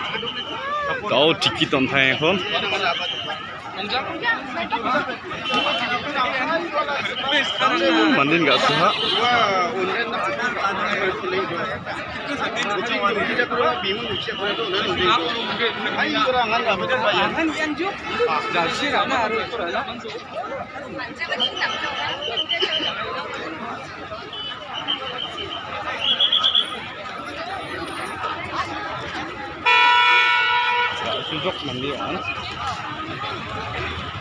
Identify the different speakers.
Speaker 1: Kau tiket on thay không? Mandin gak suha. Sujok mandi on.